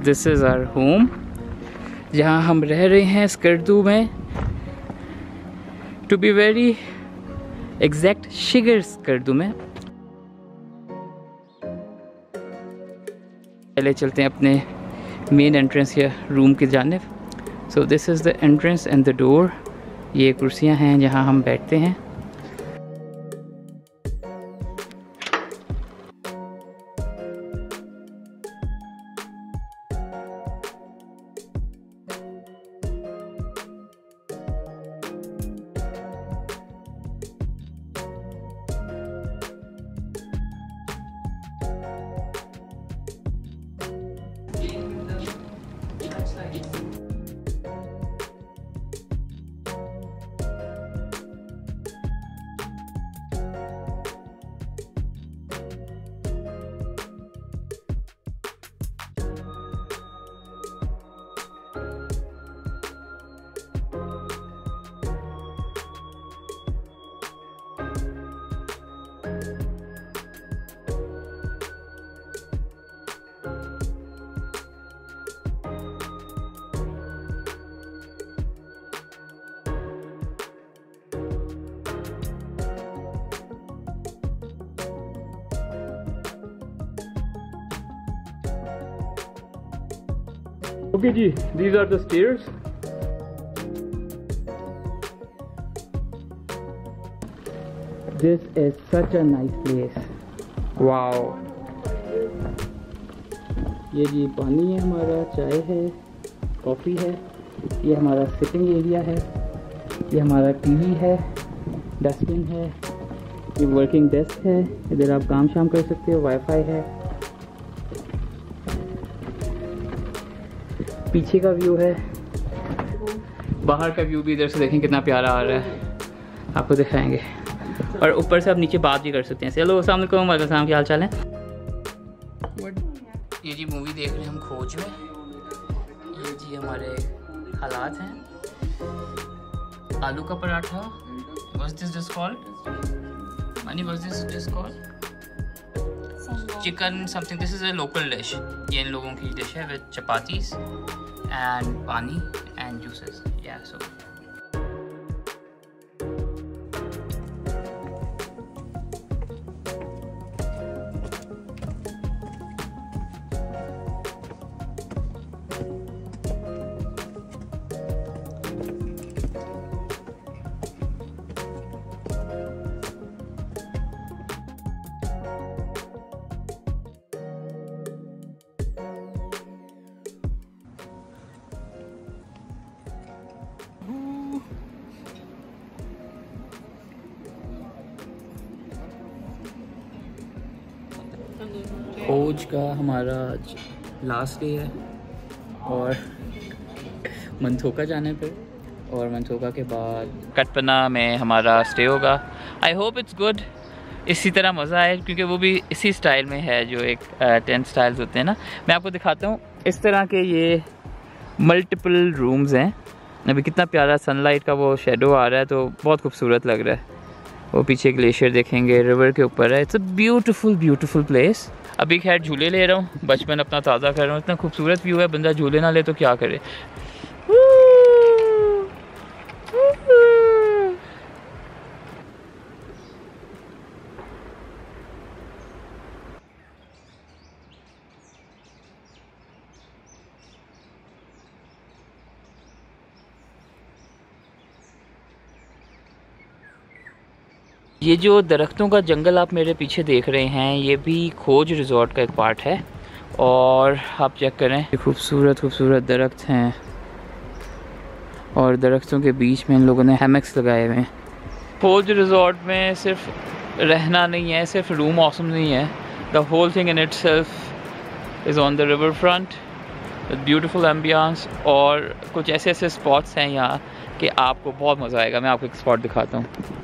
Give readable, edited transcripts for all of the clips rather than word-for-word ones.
This is our home, जहाँ हम रह रहे हैं स्कर्दू में। To be very exact, Shigar Skardu में। पहले चलते हैं अपने मेन एंट्रेंस या रूम की जानिब। So this is the entrance and the door. ये कुर्सियाँ हैं जहाँ हम बैठते हैं। Okay ji, these are the stairs. This is such a nice place. Wow. ये जी पानी है हमारा, चाय है, कॉफ़ी है, ये हमारा सिटिंग एरिया है, ये हमारा टीवी है, डस्टबिन है, ये वर्किंग डेस्क है, इधर आप काम शाम कर सकते हो, वाईफाई है। पीछे का व्यू है, बाहर का व्यू भी इधर से देखें कितना प्यारा आ रहा है, आपको दिखाएंगे। और ऊपर से आप नीचे बात भी कर सकते हैं। हेलो अस्सलाम वालेकुम, वालेकुम सलाम, क्या हाल चाल है? ये जी मूवी देख रहे हैं हम खोज में। ये जी हमारे हालात हैं। आलू का पराठा, what's this dish called? Mani, what's this dish called? Chicken something. This is a local dish, ये इन लोगों की डिश है, with chapatis and pani and juices. या सो खोज का हमारा लास्ट डे है और मंथोका जाने पे, और मंथोका के बाद कटपना में हमारा स्टे होगा। आई होप इट्स गुड, इसी तरह मज़ा आए, क्योंकि वो भी इसी स्टाइल में है जो एक टेंट स्टाइल्स होते हैं ना। मैं आपको दिखाता हूँ, इस तरह के ये मल्टीपल रूम्स हैं। अभी कितना प्यारा सनलाइट का वो शेडो आ रहा है, तो बहुत खूबसूरत लग रहा है। वो पीछे ग्लेशियर देखेंगे, रिवर के ऊपर है। It's a beautiful beautiful place. अभी खैर झूले ले रहा हूँ, बचपन अपना ताज़ा कर रहा हूँ। इतना खूबसूरत व्यू है, बंदा झूले ना ले तो क्या करे। ये जो दरख्तों का जंगल आप मेरे पीछे देख रहे हैं, ये भी खोज रिज़ॉर्ट का एक पार्ट है। और आप चेक करें, ये खूबसूरत खूबसूरत दरख्त हैं, और दरख्तों के बीच में इन लोगों ने हैमक्स लगाए हुए हैं। खोज रिज़ॉर्ट में सिर्फ रहना नहीं है, सिर्फ रूम ऑसम नहीं है, the whole thing in itself is on the river front with beautiful ambience. और कुछ ऐसे ऐसे स्पॉट्स हैं यहाँ कि आपको बहुत मज़ा आएगा। मैं आपको एक स्पॉट दिखाता हूँ।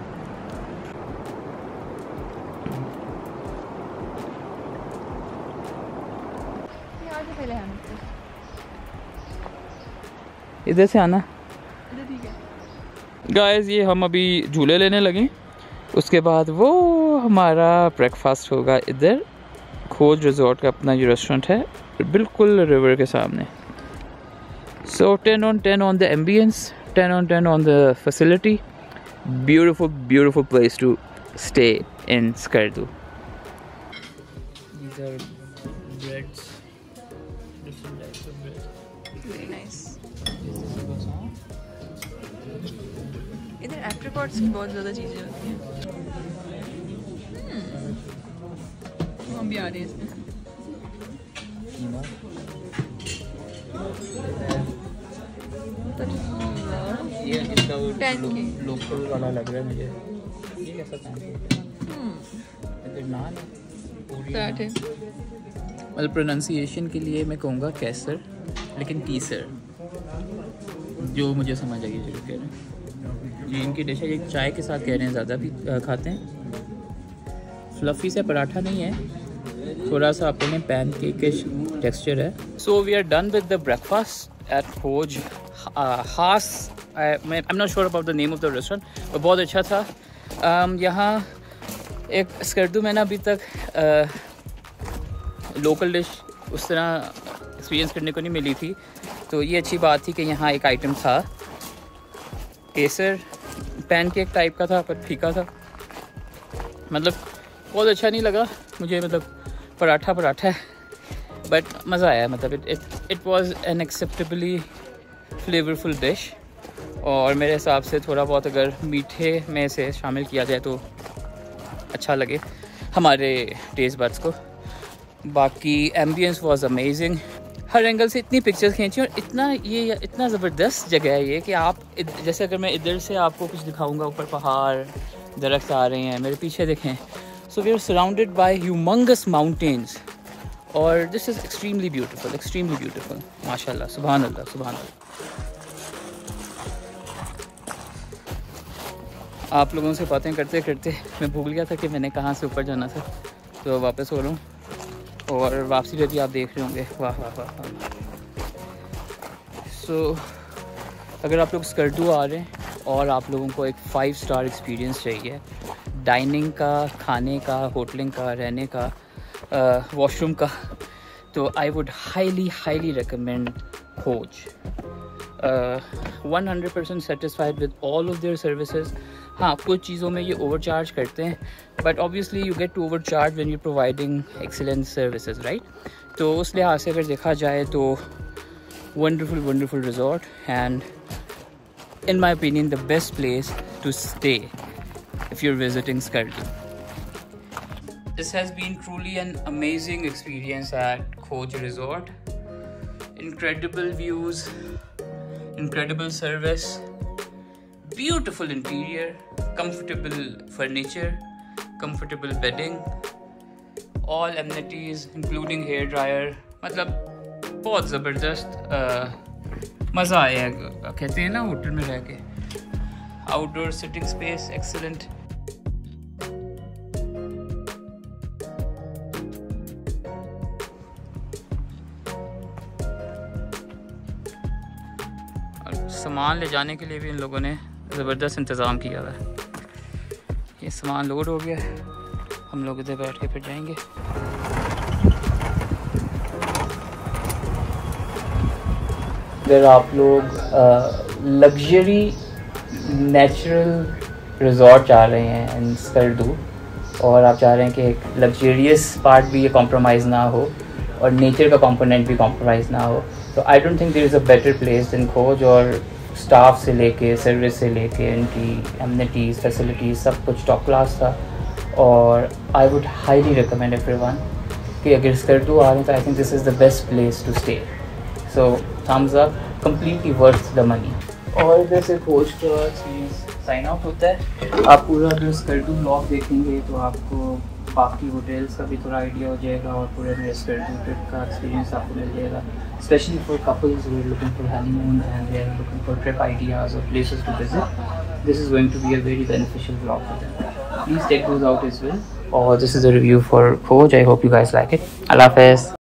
इधर से आना गाइस। ये हम अभी झूले लेने लगे, उसके बाद वो हमारा ब्रेकफास्ट होगा इधर। खोज रिजॉर्ट का अपना ये रेस्टोरेंट है, बिल्कुल रिवर के सामने। So 10 on 10 on the ambience, 10 on 10 on the facility. Beautiful place to stay in Skardu. These are breads, different types of bread. Very nice. इधर एप्रिकॉट्स की बहुत ज़्यादा चीज़ें होती हैं। हम भी आ रहे हैं इसमें। ये इसका लोकल वाला लग रहा है मुझे। ये कैसा पैनकेक है? इधर नान है, पूरी है। मतलब प्रोनाउंसिएशन के लिए मैं कहूँगा कैसर, लेकिन टीसर जो मुझे समझ आई जो कह रहे हैं। ये इनकी डिश है, ये चाय के साथ कह रहे हैं, ज़्यादा भी खाते हैं। फ्लफ़ी से पराठा नहीं है, थोड़ा सा अपने पैनकेकिश टेक्सचर है। So we are done with the breakfast at खोज हास। I am not sure about the name of the restaurant, और बहुत अच्छा था। यहाँ एक स्कर्दू में ना अभी तक लोकल डिश उस तरह एक्सपीरियंस करने को नहीं मिली थी, तो ये अच्छी बात थी कि यहाँ एक आइटम था, केसर पैनकेक टाइप का था पर फीका था। मतलब बहुत अच्छा नहीं लगा मुझे, मतलब पराठा है, बट मज़ा आया। मतलब it was an acceptably flavourful dish, और मेरे हिसाब से थोड़ा बहुत अगर मीठे में से शामिल किया जाए तो अच्छा लगे हमारे टेस्ट बड्स को। बाकी एम्बियंस वाज अमेजिंग, हर एंगल से इतनी पिक्चर्स खींची, और इतना ज़बरदस्त जगह है ये कि आप जैसे अगर मैं इधर से आपको कुछ दिखाऊंगा, ऊपर पहाड़ दरख्त आ रहे हैं, मेरे पीछे देखें। So we are surrounded by humongous mountains, और दिस इज़ एक्सट्रीमली ब्यूटीफुल माशाल्लाह, सुभान अल्लाह। आप लोगों से बातें करते करते मैं भूल गया था कि मैंने कहाँ से ऊपर जाना था, तो वापस हो रहा हूँ, और वापसी पे भी आप देख रहे होंगे। वाह। सो अगर आप लोग स्कर्दू आ रहे हैं और आप लोगों को एक 5 स्टार एक्सपीरियंस चाहिए, डाइनिंग का, खाने का, होटलिंग का, रहने का, वॉशरूम का, तो आई would highly recommend Khoj. 100% satisfied with all of their services. हाँ, कुछ चीज़ों में ये ओवरचार्ज करते हैं, but obviously you get to overcharge when you providing excellent services, right. तो उस लिहाज से अगर देखा जाए तो wonderful resort, and in my opinion the best place to stay if you're visiting Skardu. This has been truly an amazing experience at Khoj Resort. Incredible views, incredible service, beautiful interior, comfortable furniture, comfortable bedding, all amenities including hair dryer. मतलब बहुत ज़बरदस्त मज़ा आया, कहते हैं ना hotel में रह के। Outdoor sitting space excellent. सामान ले जाने के लिए भी इन लोगों ने ज़बरदस्त इंतज़ाम किया हुआ है। ये सामान लोड हो गया, हम लोग इधर बैठ के फिर जाएंगे। अगर आप लोग लग्जरी नेचुरल रिजॉर्ट चाह रहे हैं इन स्कर्दू, और आप चाह रहे हैं कि एक लग्जरियस पार्ट भी ये कॉम्प्रोमाइज़ ना हो और नेचर का कंपोनेंट भी कॉम्प्रोमाइज़ ना हो, तो I don't think there is a better place than Khoj. और स्टाफ से लेके सर्विस से लेके इनकी एमिनिटीज़, फैसिलिटीज़, सब कुछ टॉप क्लास था, और I would highly recommend everyone कि अगर स्कर्दू आ रहे हैं तो I think this is the best place to stay. So thumbs up, completely worth the money. और इधर से खोज का चीज़ साइन आउट होता है। आप पूरा अगर स्कर्दू ब्लॉग देखेंगे तो आपको बाकी होटल्स का भी थोड़ा आइडिया हो जाएगा, और पूरे मेरे स्कर्दू ट्रिप का एक्सपीरियंस आपको मिल जाएगा, specially for couples who are looking for honeymoon and they are looking for trip ideas और places to visit. This is going to be a very beneficial blog for them. Please take those out as well. और this is a review for Khoj. I hope you guys like it. अल्लाह हाफ़िज़।